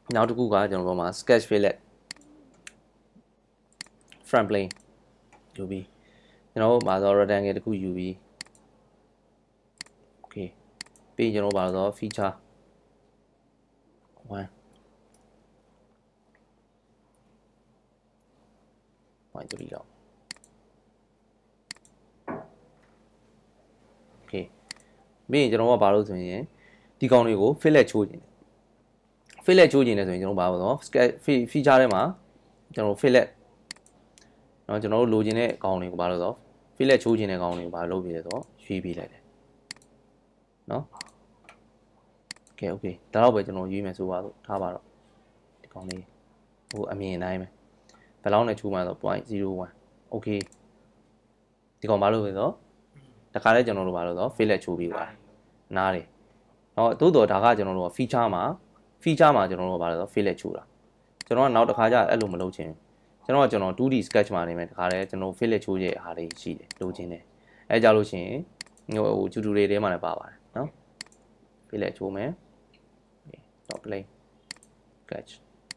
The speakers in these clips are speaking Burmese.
နောက်တစ်ခုကကျွန်တော်တို့မှာ sketch fillet front plane ယူပြီးကျွန်တော်တို့မှာတော့ rectangle တစ်ခုယူပြီး okay ပြီးကျွန်တော်ပါတော့ feature 1 0.3 လောက် okay ပြီးရင်ကျွန်တော်ကဘာလို့ဆိုရင်ဒီကောင်တွေကို fillet ချိုးခြင်း fillet ချိုးခြင်းလဲဆိုရင်ကျွန်တော်ဘာလို့ဆို feature ထဲမှာကျွန်တော် fillet เนาะကျွန်တော်တို့လိုချင်တဲ့အကောင်တွေကိုဘာလို့ဆို fillet ချိုးခြင်းတဲ့ကောင်တွေကိုဘာလုပ်ပြီးလဲဆိုတော့ရွေးပေးလိုက်တယ်เนาะ okay ဒါတော့ပဲကျွန်တော်ရွေးမယ်ဆိုပါတော့ထားပါတော့ဒီကောင်လေးဟိုအမြင်အတိုင်းပဲဘယ်လောက်နဲ့ချိုးမှဆို 0.01 okay ဒီကောင်ဘာလို့လဲဆိုတော့တခါလဲကျွန်တော်တို့ဘာလို့ဆို fillet ချိုးပြီးပါတယ်နားတယ်เนาะသို့တော်ဒါကကျွန်တော်တို့ feature မှာကျွန်တော်တို့ဘာလို့ဆို fillet ချိုးတာကျွန်တော်ကနောက်တစ်ခါကျအဲ့လိုမလုပ်ချင်ကျွန်တော် 2D sketch မှာနေမယ်တခါလဲကျွန်တော် fillet ချိုးရဲ့အားလေးရှိတယ်လိုချင်တယ်အဲကြလို့ရှိရင်ဟို tutorial ထဲမှာလည်းပါပါတယ်เนาะ fillet ချိုးမယ် dot plane sketch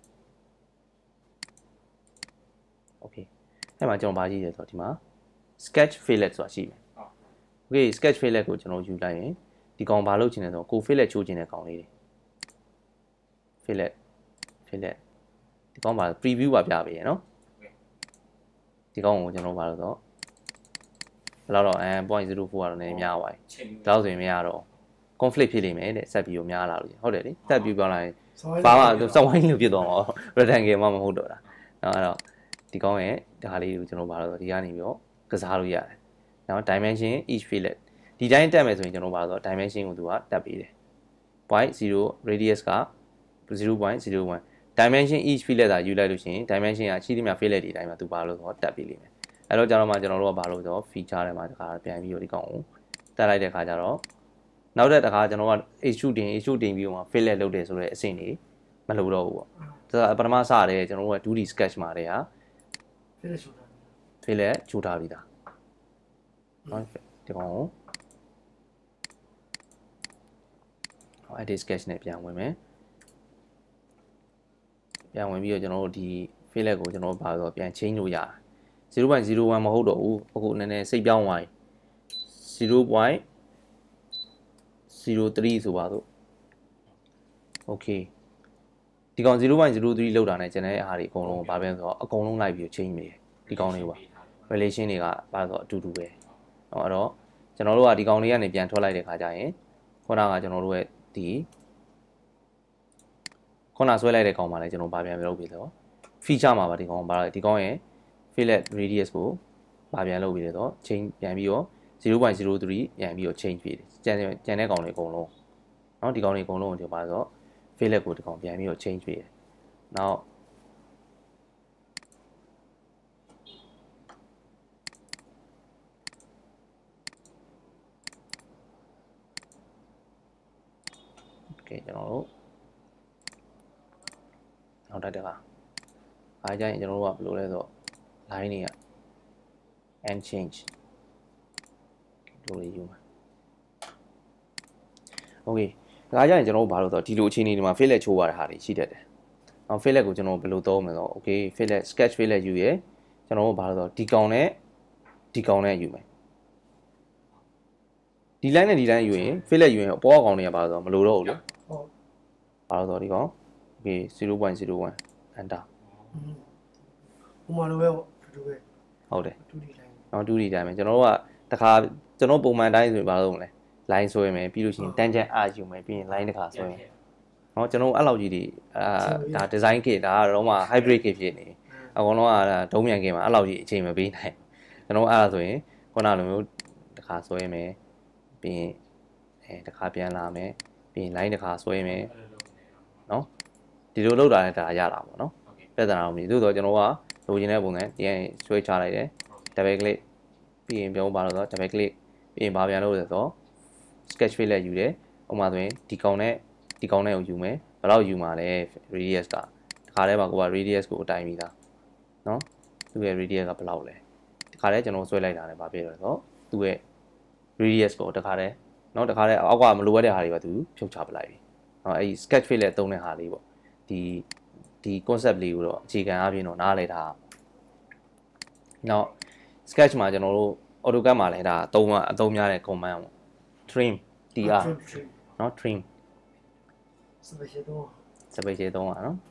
okay အဲ့မှာကျွန်တော်ဗာကြည့်ရဆိုတော့ဒီမှာ sketch fillet ဆိုတာရှိမယ် okay sketch fillet ကိုကျွန်တော်ယူလိုက်ရင်ဒီကောင်ဘာလုပ်ချင်လဲဆိုတော့ကို fillet ချိုးချင်တဲ့ကောင်လေးတွေ fillet ဒီကောင်ဘာ preview ပါပြပေးရနော်ဒီကောင်ကိုကျွန်တော်ဘာလို့ဆိုတော့ဘယ်တော့0.04ကတော့နည်းများသွားပြီဒါဆိုရင်မရတော့ conflict ဖြစ်နေမယ်တဲ့ဆက်ပြီးတော့များလာလို့ဟုတ်တယ်လေတက်ပြီးပြောလိုက်ရင်ဘာမှစဝိုင်းလို့ဖြစ်သွားမှာ rectangle မှမဟုတ်တော့တာနော်အဲ့တော့ဒီကောင်ရဲ့ဒါလေးကိုကျွန်တော်ဘာလို့ဆိုဒီကနေပြီးတော့ကစားလို့ရတယ်နော် dimension each fillet ဒီတိုင်းတက်မယ်ဆိုရင်ကျွန်တော်ဘာလို့ဆို dimension ကိုသူကတက်ပေးတယ် 0.0 radius က 0.01 dimension each fillet ဒါယူလိုက်လို့ရှိရင် dimension ကရှိသမျှ fillet ဒီတိုင်းမှာသူဘာလို့ဆိုတော့တက်ပေးလိမ့်မယ်အဲ့တော့ကျွန်တော်တို့ကဘာလို့ဆိုတော့ feature ထဲမှာတခါပြန်ပြီးတော့ဒီကောင်ကိုတက်လိုက်တဲ့ခါကျတော့နောက်တဲ့တခါကျွန်တော်က issue တင်ပြီးတော့ fillet လုပ်တယ်ဆိုတော့အဆင့်တွေမလုပ်တော့ဘူးပေါ့ဒါပထမစတယ်ကျွန်တော်တို့က 2D sketch မှာတည်းဟာ fillet ချိုးထားပြီးသားနော်ဒီကောင်ကိုedit sketch နဲ့ပြန်ဝင်မယ်ပြန်ဝင်ပြီးတော့ကျွန်တော်တို့ဒီ fillet ကိုကျွန်တော်ဘာလို့ပြန် change လို့ရတယ် 0.01 မဟုတ်တော့ဘူးအခုနည်းနည်းစိတ်ပြောင်းသွားပြီ 0.03 ဆိုပါတော့ okay ဒီကောင် 0.03 လောက်တာနဲ့ကျွန်တော်အားတွေအကုန်လုံးဘာပဲဆိုတော့အကုန်လုံးလိုက်ပြီး change မယ်ဒီကောင်လေးပါ relation တွေကဘာဆိုတော့အတူတူပဲเนาะအဲ့တော့ကျွန်တော်တို့ကဒီကောင်လေးကနေပြန်ထွက်လိုက်တဲ့ခါကျရင်ခုနကကျွန်တော်တို့ရဲ့ဒီခုနဆွဲလိုက်တဲ့ကောင်မှာလည်းကျွန်တော်ဗာပြန်လုပ်ပြီးတော့ feature မှာပါဒီကောင်ရဲ့ fillet radius ကိုဗာပြန်လုပ်ပြီးတော့ change ပြန်ပြီးတော့ 0.03 ပြန်ပြီးတော့ change ပြီးတယ်ကျန်တဲ့ကောင်တွေအကုန်လုံးเนาะဒီကောင်တွေအကုန်လုံးကိုဒီပါဆို fillet ကိုဒီကောင်ပြန်ပြီးတော့ change ပြီးတယ်နောက်ကျွန်တော်တို့နောက်တက်တာအားကြရင်ကျွန်တော်တို့ကဘယ်လိုလဲဆိုတော့ line တွေက and change တို့လေးယူမှာ okay ဒါကြရင်ကျွန်တော်တို့ဘာလို့ဆိုတော့ဒီလိုအခြေအနေဒီမှာ fillet ချိုးရတဲ့ဟာတွေရှိတတ်တယ်နောက် fillet ကိုကျွန်တော်ဘယ်လိုသုံးမလဲဆိုတော့ okay fillet sketch fillet ယူရယ်ကျွန်တော်တို့ဘာလို့ဆိုတော့ဒီကောင်နဲ့ယူမယ်ဒီ line နဲ့ဒီ line ယူရင် fillet ယူရင်အပေါ်ကောင်တွေကဘာလို့ဆိုတော့မလိုတော့ဘူးလေဘာလို့ဆိုတော့ဒီကောင် okay 0.01 enter ဟိုမှာလိုပဲပေါ့တူပဲဟုတ်တယ် 2D line နော် 2D တိုင်းပဲကျွန်တော်တို့ကတခါကျွန်တော်ပုံမှန်တိုင်းဆိုရင်ဘာလုပ်မလဲ line ဆွဲမယ်ပြီးလို့ရှိရင် tangent arc ယူမယ်ပြီးရင် line တစ်ခါဆွဲမယ်နော်ကျွန်တော်အဲ့လောက်ကြီးဒီဒါ design kit ဒါကတော့မှ hybrid kit ဖြစ်နေအကောင်လုံးကဒုံးမြန်ကင်မှာအဲ့လောက်ကြီးအချိန်မပေးနိုင်ကျွန်တော်အဲ့ဒါဆိုရင်ခုနလိုမျိုးတစ်ခါဆွဲမယ်ပြီးရင်တစ်ခါပြန်လာမယ်ပြီးရင် line တစ်ခါဆွဲမယ်နော်ဒီလိုလုပ်တာလည်းဒါရတာပေါ့နော်ပြဿနာမရှိသို့တော့ကျွန်တော်ကလိုချင်တဲ့ပုံစံဒီဆွဲချလိုက်တယ် double click ပြီးရင်ပြောပါလို့ဆိုတော့ double click ပြီးရင်ဘာပြန်လို့လဲဆိုတော့ sketch fillet ယူတယ်ဥပမာဆိုရင်ဒီကောင်နဲ့ကိုယူမယ်ဘယ်လောက်ယူမှာလဲ radius ကတခါတည်းမှာကိုက radius ကိုအတိုင်းပြီးသားနော်သူ့ရဲ့ radius ကဘယ်လောက်လဲတခါတည်းကျွန်တော်ဆွဲလိုက်တာလည်းဘာဖြစ်လဲဆိုတော့သူ့ရဲ့ radius ကိုတခါတည်းအောက်ကမလိုအပ်တဲ့ဟာတွေပါသူဖြုတ်ချပလိုက်ပြီနော်အဲ့ဒီ sketch fillet သုံးတဲ့ဟာလေးပေါ့ဒီဒီ concept လေးကိုတော့အခြေခံအပြင်တော့နားလည်ထားနောက် sketch မှာကျွန်တော်တို့ AutoCAD မှာလည်းဒါအသုံးများတဲ့ command ပေါ့ trim tr เนาะ trim စပယ်ရှယ်တော့ special သုံးပါเนาะ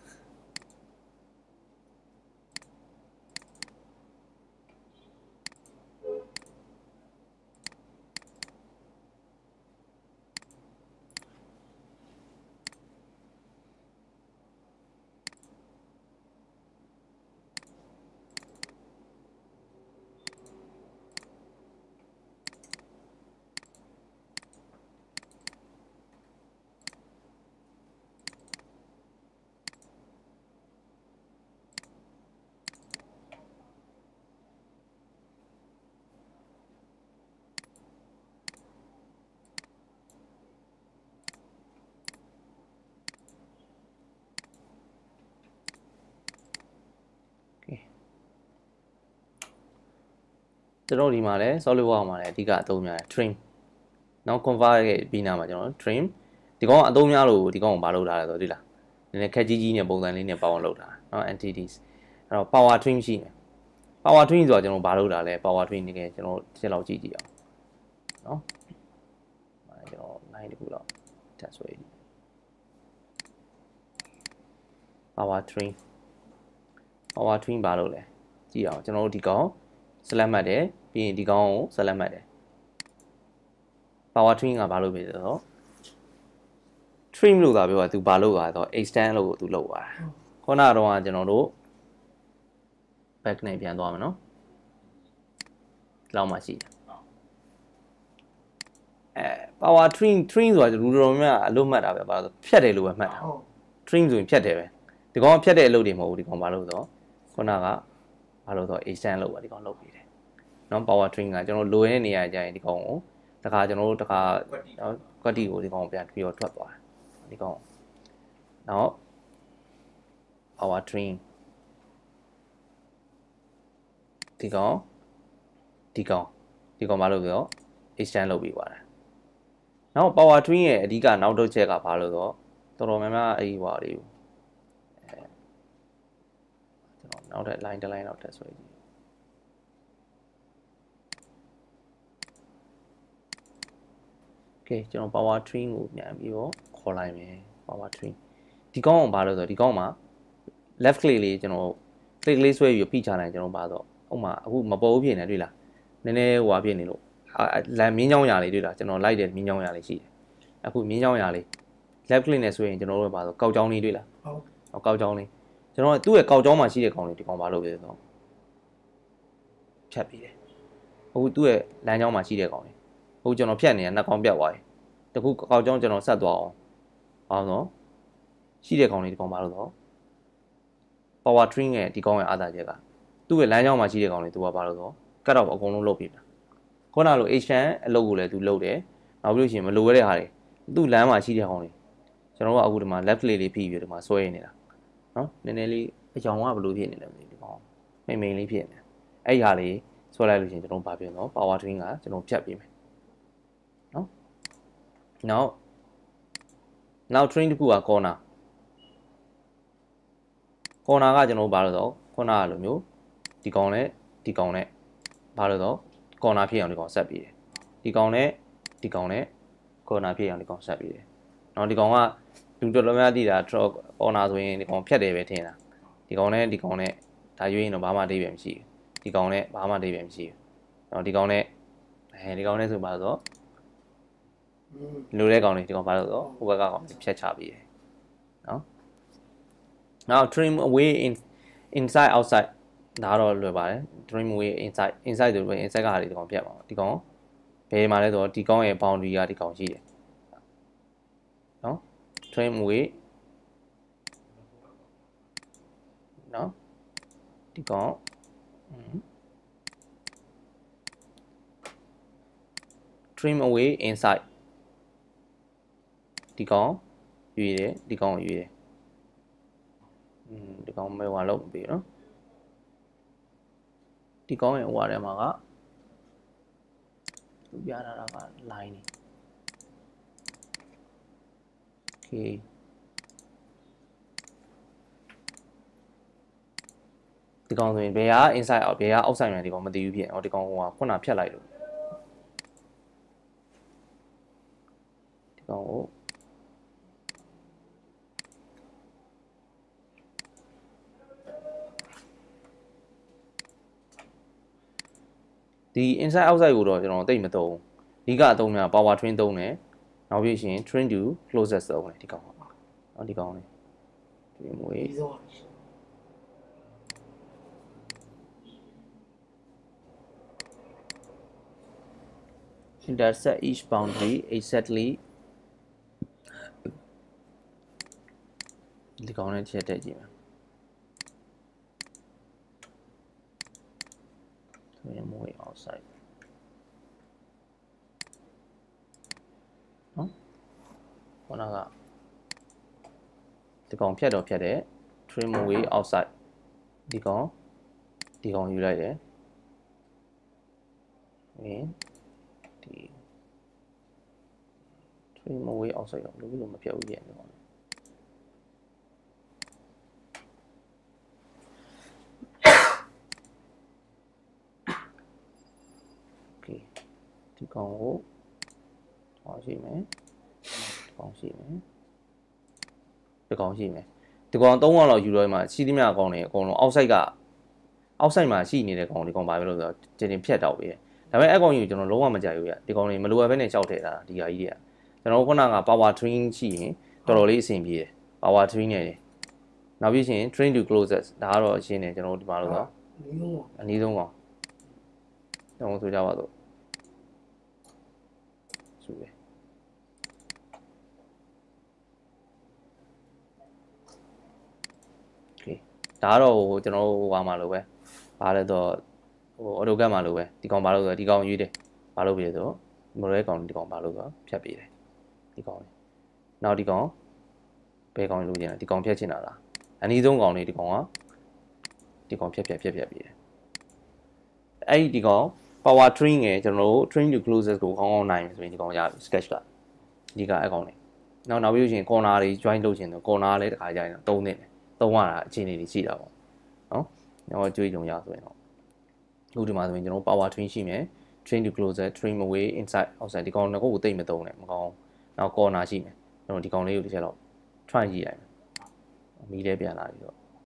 ကျွန်တော်ဒီမှာလဲ solid work မှာလဲအဓိကအသုံးများတယ် trim နောက် convert ရဲ့ပြီးနာမှာကျွန်တော် trim ဒီကောင်ကအသုံးများလို့ဒီကောင်ကိုမလုပ်ထားလဲဆိုဒီလားနည်းနည်းခက်ကြီးနဲ့ပုံစံလေးနဲ့ပေါအောင်လုပ်တာเนาะ entities အဲ့တော့ power trim ရှိတယ် power trim ဆိုတာကျွန်တော်ဘာလုပ်တာလဲ power trim တကယ်ကျွန်တော်တစ်လောက်ကြည့်အောင်เนาะကျွန်တော် line တခုလောက်ထပ်ဆွဲကြည့် power trim ဘာလုပ်လဲကြည့်အောင်ကျွန်တော်တို့ဒီကောင် select မှတ်တယ်ပြီးရင်ဒီကောင်ကို select မှတ်တယ် power trim ကဘာလုပ်ပြီဆိုတော့ trim လို့သာပြောတာသူဘာလုပ်တာဆိုတော့ extend လို့သူလုပ်သွားတာခုနကတော့ကျွန်တော်တို့ back နဲ့ပြန်သွားမယ်နော်ဒီလောက်မှရှိတယ်power trim ဆိုတာလူတော်များအလုပ်မှတ်တာပဲဘာလို့ဖြတ်တယ်လို့ပဲမှတ်တာ trim ဆိုရင်ဖြတ်တယ်ပဲဒီကောင်ဖြတ်တဲ့အလုပ်တွေမဟုတ်ဘူးဒီကောင်ဘာလို့ဆိုတော့ခုနကဘာလို့ဆိုတော့ extend လို့ပဲဒီကောင်လုပ်ပြီးတယ်နော် power trim ကကျွန်တော်လိုရတဲ့နေရာကျရင်ဒီကောင်ကိုတခါကျွန်တော်တို့တခါကွက်တီကိုဒီကောင်ပြန်ပြီးတော့ထွက်သွားတယ်ဒီကောင်နောက် power trim ဒီကောင်ဘာလို့ဆိုတော့ extend လုပ်ပြီးသွားတယ်နောက် power trim ရဲ့အဓိကနောက်တစ်ချက်ကဘာလို့ဆိုတော့တော်တော်များများအဲ့ဒီဟွာလေးကိုကျွန်တော်နောက်တဲ့ line တစ် line လောက်ထပ်ဆွဲကြည့်Okay ကျွန်တော် power trim ကိုပြန်ပြီးတော့ခေါ်လိုက်မယ် power trim ဒီကောင်ကဘာလို့ဆိုတော့ဒီကောင်မှာ left click လေးကျွန်တော် click လေးဆွဲပြီးဖိချလိုက်ကျွန်တော်ပါတော့ဥမာအခုမပေါ်ဘူးဖြစ်နေတွေ့လားနည်းနည်းဟိုဟာဖြစ်နေလို့လမ်းမြင်းချောင်းရာလေးတွေ့လားကျွန်တော်လိုက်တဲ့မြင်းချောင်းရာလေးရှိတယ်အခုမြင်းချောင်းရာလေး left click နဲ့ဆွဲရင်ကျွန်တော်တို့ပါတော့ကောက်ချောင်းလေးတွေ့လားဟုတ်ကောက်ချောင်းလေးကျွန်တော်သူ့ရဲ့ကောက်ချောင်းမှာရှိတဲ့ကောင်လေးဒီကောင်ဘာလို့လဲဆိုတော့ဖြတ်ပြီးတယ်အခုသူ့ရဲ့လမ်းချောင်းမှာရှိတဲ့ကောင်လေးအခုကျွန်တော်ဖြတ်နေတာနှစ်ကောင်ပြတ်သွားပြီတခုကောက်ချောင်းကျွန်တော်ဆက်သွားအောင်တော့ရှိတဲ့ကောင်လေးဒီကောင်ဘာလို့တော့ power trim ရဲ့ဒီကောင်ရဲ့အားသာချက်ကသူ့ရဲ့လမ်းကြောင်းမှာရှိတဲ့ကောင်လေးသူကဘာလို့ဆို cut off အကုန်လုံးလုပ်ပြီးတာခုနလို extend အလုပ်ကိုလည်းသူလုပ်တယ်နောက်ပြီးလို့ရှိရင်မလိုရတဲ့ဟာတွေသူ့လမ်းမှာရှိတဲ့ကောင်လေးကျွန်တော်တို့အခုဒီမှာ left click လေးဖိပြီးဒီမှာဆွဲနေတာနော်နည်းနည်းလေးအကြောင်ကဘယ်လိုဖြစ်နေလဲမသိဘူးဒီကောင်မိန်လေးဖြစ်နေအဲ့ဒီဟာလေးဆွဲလိုက်လို့ရှိရင်ကျွန်တော်ဘာဖြစ်တော့ power trim ကကျွန်တော်ဖြတ်ပြီးမယ်နော်နောက် trim တစ်ခုက corner ကကျွန်တော်ဘာလို့ဆိုခုနကလိုမျိုးဒီကောင်နဲ့ဘာလို့ဆို corner ဖြစ်အောင်ဒီကောင်ဆက်ပြီးတယ်ဒီကောင်နဲ့ corner ဖြစ်အောင်ဒီကောင်ဆက်ပြီးတယ်နော်ဒီကောင်ကလူတော်တော်များသိတာ corner ဆိုရင်ဒီကောင်ဖြတ်တယ်ပဲထင်တာဒီကောင်နဲ့ဒါရွေးရင်တော့ဘာမှအဓိပ္ပာယ်မရှိဘူးဒီကောင်နဲ့ဘာမှအဓိပ္ပာယ်မရှိဘူးနော်ဒီကောင်နဲ့ဆိုပါတော့လိုတဲ့ကောင်လေးဒီကောင်ဘာလို့ဆိုဟိုဘက်ကကောင်ဖြတ်ချပြီးတယ်နော်Now trim away inside outside ဒါတော့လွယ်ပါတယ် trim away inside ဆိုတော့ inside ကဟာဒီကောင်ပြတ်ပါဒီကောင်ဘယ်မှာလဲဆိုတော့ဒီကောင်ရဲ့ boundary ကဒီကောင်ရှိတယ်နော် trim away နော်ဒီကောင် trim away inside ဒီကောင်ရွေးတယ်ဒီကောင်ရွေးတယ်ဒီကောင်မဲဝါလို့မပြီးနော်ဒီကောင်ရဲ့ဟိုဟာထဲမှာကသူပြထားတာက line နေ Okay ကောင်ဆိုရင်ဘယ်က inside out ဘယ်က outside မှဒီကောင်မသိဘူးဖြစ်ဟောဒီကောင်ဟိုကခုနဖြတ်လိုက်လို့ဒီကောင်ကိုဒီ inside outside ကိုတော့ကျွန်တော်သိမသုံးအဓိကအသုံးများ power train သုံးတယ်နောက်ပြီးရှင် train to closest သုံးတယ်ဒီကောင်ပါဒီကောင်လေးဒီမွေး intersect each boundary exactly ဒီကောင်နဲ့ချက်တက်ကြည့်မယ်ဆိုရင် move outside နော်ခုနကဒီကောင်ဖြတ်တော့ဖြတ်တယ် trim away outside ဒီကောင်ယူလိုက်တယ်ဒီ trim away outside တော့လို့မဖြတ်ဘူးပြန်ဒီကောင်ဒီကောင်ကိုဟောရှိမယ်ဒီကောင်ရှိမယ်ဒီကောင်ရှိမယ်ဒီကောင်3ကောင်လောက်ယူတော့မှစီးသမျှအကောင်တွေအကုန်လုံး outside က outside မှာရှိနေတဲ့ကောင်ဒီကောင်ဘာပဲလို့ဆိုတော့တင်ဖြတ်တော့ပြီဒါပေမဲ့အကောင်ကြီးကျွန်တော်လုံးဝမကြိုက်ဘူးရဒီကောင်တွေမလိုအပ်ဘဲနဲ့ရှောက်ထည့်တာဒီဟာကြီးတွေကကျွန်တော်ခုနက power train ရှိရင်တော်တော်လေးအဆင်ပြေတယ် power train နဲ့နောက်ပြီးရှင် train to closest ဒါကတော့အရှင်းတယ်ကျွန်တော်ဒီမှာလို့ဆိုအနည်းဆုံးကောင်တော့ဆိုကြပါတော့ဆိုရယ်โอเคဒါကတော့ကျွန်တော်ဟိုဟာမှာလို့ပဲဘာလဲတော့ဟို AutoCAD မှာလို့ပဲဒီကောင်ဘာလို့ဆိုတော့ဒီကောင်ရွေးတယ်ဘာလို့ပြေဆိုမလွဲကောင်ဒီကောင်ဘာလို့ဆိုတော့ဖြတ်ပြေးတယ်ဒီကောင်နောက်ဒီကောင်ဘယ်ကောင်လို့ကျင်လဲဒီကောင်ဖြတ်ချင်တာလားအနည်းဆုံးကောင်လေးဒီကောင်ဖြတ်ပြေးတယ်အဲ့ဒီကောင် power train ငယ်ကျွန်တော်တို့ train to closest ကိုကောင်းကောင်းနိုင်ပြီဆိုရင်ဒီကောင်ရပြီ sketch ကအဓိကအကောင်လေးနောက်ပြီးရင် corner တွေ join လုပ်ချင်တယ် corner လည်းတစ်ခါကြာရင်သုံးနေတယ်သုံးရတာအခြေအနေတွေရှိတာပေါ့နော်တော့ကြွေးကြုံရဆိုရင်တော့အခုဒီမှာဆိုရင်ကျွန်တော် power train ရှိမယ် train to closer train away inside outside ဒီကောင်ကိုသိမ့်မသုံးနဲ့မကောင်းနောက် corner ရှိမယ်ကျွန်တော်ဒီကောင်လေးကိုတစ်ချက်တော့ try ကြည့်လိုက်မယ်မီးလေးပြန်လာပြီတော့